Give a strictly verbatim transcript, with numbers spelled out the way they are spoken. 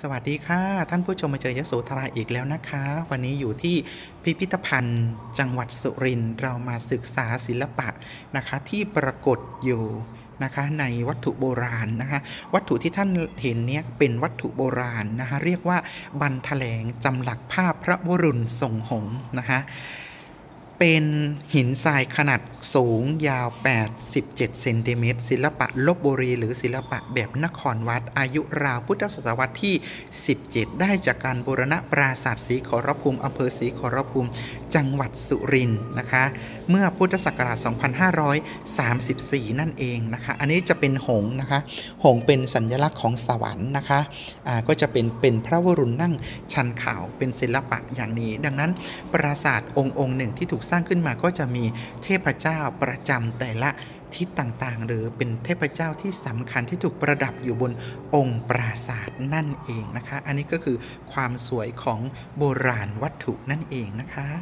สวัสดีค่ะท่านผู้ชมมาเจอยโสธราอีกแล้วนะคะวันนี้อยู่ที่พิพิธภัณฑ์จังหวัดสุรินทร์เรามาศึกษาศิลปะนะคะที่ปรากฏอยู่นะคะในวัตถุโบราณนะคะวัตถุที่ท่านเห็นเนี้ยเป็นวัตถุโบราณนะคะเรียกว่าบันแถลงจำหลักภาพพระวรุณทรงหงส์นะคะเป็นหินทรายขนาดสูงยาวแปดสิบเจ็ดเซนติเมตรศิลปะลพบุรีหรือศิลปะแบบนครวัดอายุราวพุทธศตวรรษที่สิบเจ็ดได้จากการบูรณะปราสาทศรีขอรภูมิอำเภอศรีขอรภูมิจังหวัดสุรินทร์นะคะเมื่อพุทธศักราชสองพันห้าร้อยสามสิบสี่นั่นเองนะคะอันนี้จะเป็นหงส์นะคะหงส์เป็นสัญลักษณ์ของสวรรค์นะคะอ่าก็จะเป็นเป็นพระวรุณนั่งชันเข่าเป็นศิลปะอย่างนี้ดังนั้นปราสาทองค์องค์หนึ่งที่ถูกสร้างขึ้นมาก็จะมีเทพเจ้าประจำแต่ละทิศต่างๆหรือเป็นเทพเจ้าที่สำคัญที่ถูกประดับอยู่บนองค์ปราสาทนั่นเองนะคะอันนี้ก็คือความสวยของโบราณวัตถุนั่นเองนะคะ